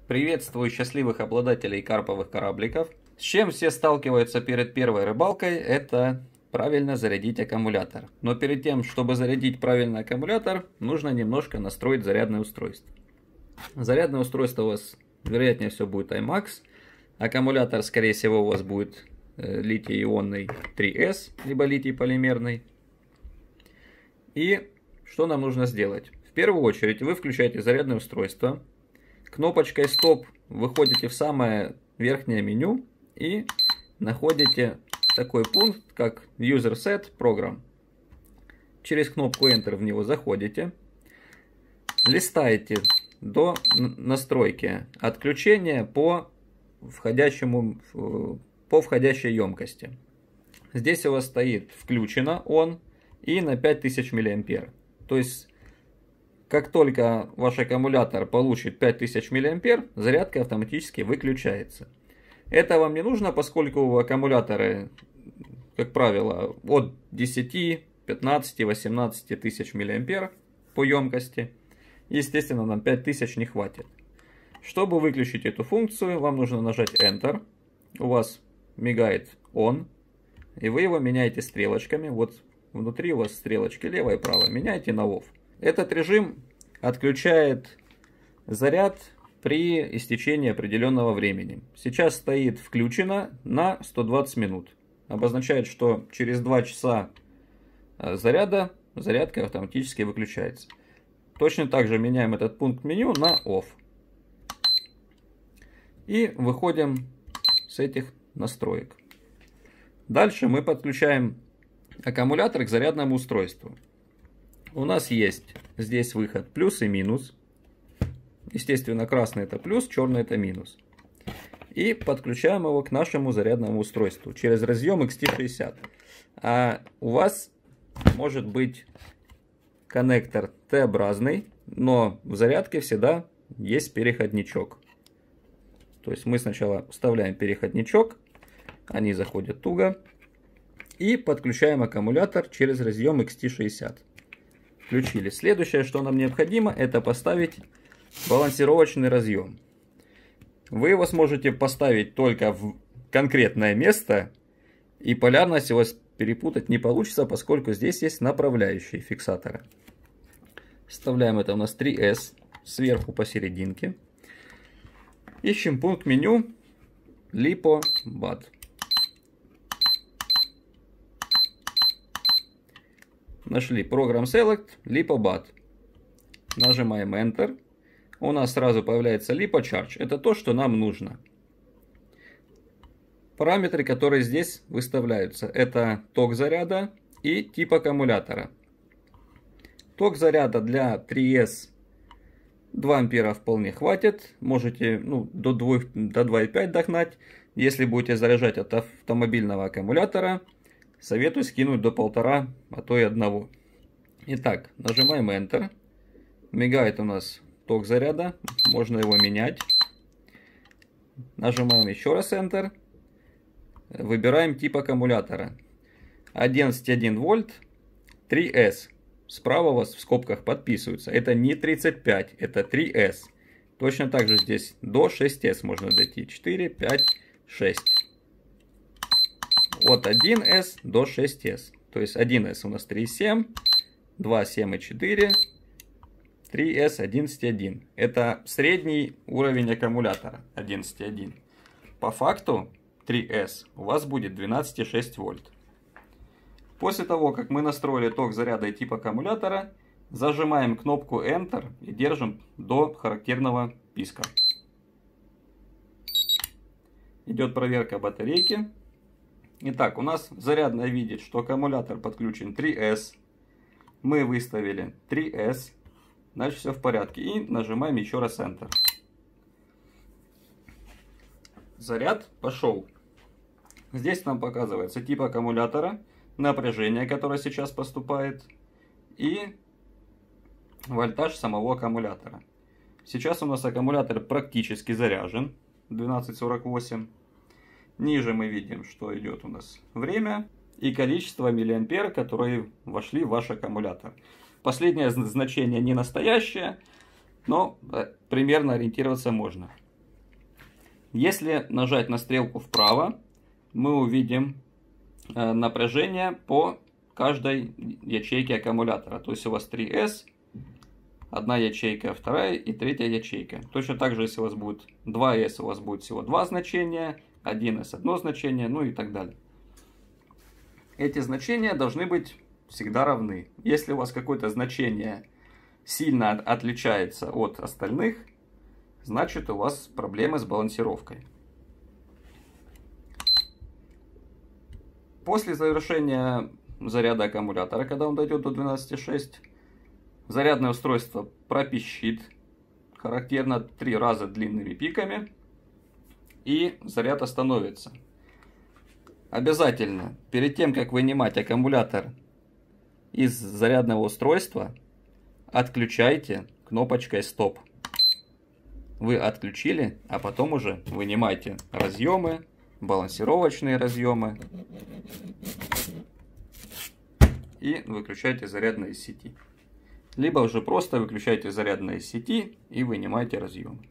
Приветствую счастливых обладателей карповых корабликов. С чем все сталкиваются перед первой рыбалкой, это правильно зарядить аккумулятор. Но перед тем, чтобы зарядить правильно аккумулятор, нужно немножко настроить зарядное устройство. Зарядное устройство у вас, вероятнее всего, будет IMAX. Аккумулятор, скорее всего, у вас будет литий-ионный 3S, либо литий-полимерный. И что нам нужно сделать? В первую очередь вы включаете зарядное устройство. Кнопочкой стоп выходите в самое верхнее меню и находите такой пункт, как User Set Program. Через кнопку Enter в него заходите. Листаете до настройки отключения по входящей емкости. Здесь у вас стоит включено on и на 5000 мА. То есть как только ваш аккумулятор получит 5000 мА, зарядка автоматически выключается. Это вам не нужно, поскольку аккумуляторы, как правило, от 10, 15, 18 тысяч мА по емкости. Естественно, нам 5000 не хватит. Чтобы выключить эту функцию, вам нужно нажать Enter. У вас мигает On. И вы его меняете стрелочками. Вот внутри у вас стрелочки лево и право. Меняйте на Off. Этот режим отключает заряд при истечении определенного времени. Сейчас стоит включено на 120 минут. Обозначает, что через 2 часа зарядка автоматически выключается. Точно так же меняем этот пункт меню на Off. И выходим с этих настроек. Дальше мы подключаем аккумулятор к зарядному устройству. У нас есть здесь выход плюс и минус. Естественно, красный это плюс, черный это минус. И подключаем его к нашему зарядному устройству через разъем XT60. А у вас может быть коннектор Т-образный, но в зарядке всегда есть переходничок. То есть мы сначала вставляем переходничок, они заходят туго, и подключаем аккумулятор через разъем XT60. Включили. Следующее, что нам необходимо, это поставить балансировочный разъем. Вы его сможете поставить только в конкретное место, и полярность у вас перепутать не получится, поскольку здесь есть направляющие фиксатора. Вставляем, это у нас 3S, сверху посерединке. Ищем пункт меню LiPo BAT. Нашли Program Select, LiPo BAT. Нажимаем Enter. У нас сразу появляется LiPo Charge. Это то, что нам нужно. Параметры, которые здесь выставляются, это ток заряда и тип аккумулятора. Ток заряда для 3S 2 ампера вполне хватит. Можете до 2,5 догнать. Если будете заряжать от автомобильного аккумулятора, советую скинуть до 1,5, а то и 1. Итак, нажимаем Enter. Мигает у нас ток заряда. Можно его менять. Нажимаем еще раз Enter. Выбираем тип аккумулятора. 11,1 вольт 3S. Справа у вас в скобках подписываются. Это не 35, это 3S. Точно так же здесь до 6S можно дойти. 4, 5, 6. От 1S до 6S. То есть 1S у нас 3,7, 2, 7,4, 3S 11,1. Это средний уровень аккумулятора 11,1. По факту 3S у вас будет 12,6 вольт. После того, как мы настроили ток заряда и тип аккумулятора, зажимаем кнопку Enter и держим до характерного писка. Идет проверка батарейки. Итак, у нас зарядная видит, что аккумулятор подключен 3S. Мы выставили 3S. Дальше все в порядке. И нажимаем еще раз Enter. Заряд пошел. Здесь нам показывается тип аккумулятора, напряжение, которое сейчас поступает, и вольтаж самого аккумулятора. Сейчас у нас аккумулятор практически заряжен. 12,48. Ниже мы видим, что идет у нас время и количество миллиампер, которые вошли в ваш аккумулятор. Последнее значение не настоящее, но примерно ориентироваться можно. Если нажать на стрелку вправо, мы увидим напряжение по каждой ячейке аккумулятора. То есть у вас 3S, одна ячейка, вторая и третья ячейка. Точно так же, если у вас будет 2S, у вас будет всего 2 значения, 1S одно значение, ну и так далее. Эти значения должны быть всегда равны. Если у вас какое-то значение сильно отличается от остальных, значит у вас проблемы с балансировкой. После завершения заряда аккумулятора, когда он дойдет до 12,6, зарядное устройство пропищит, характерно 3 раза длинными пиками, и заряд остановится. Обязательно, перед тем, как вынимать аккумулятор из зарядного устройства, отключайте кнопочкой «Стоп». Вы отключили, а потом уже вынимайте разъемы, балансировочные разъемы и выключайте зарядное из сети. Либо уже просто выключайте зарядное из сети и вынимайте разъемы.